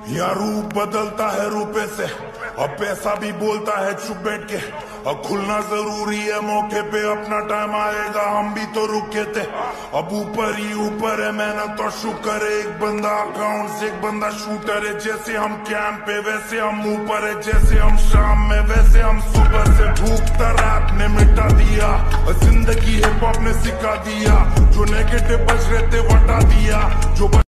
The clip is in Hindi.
यहाँ रूप बदलता है रुपए से, अब पैसा भी बोलता है चुप बैठ के। अब खुलना जरूरी है मौके पे, अपना टाइम आएगा, हम भी तो रुके थे। अब ऊपर ही ऊपर है मेहनत और शुक्र है, एक बंदा अकाउंट से एक बंदा शूटर है। जैसे हम कैंप पे वैसे हम ऊपर है, जैसे हम शाम में वैसे हम सुबह से। भूखता रैप ने मिटा दिया, जिंदगी हिप हॉप ने सिखा दिया। जो नेगेटिव बच रहे थे वटा दिया, जो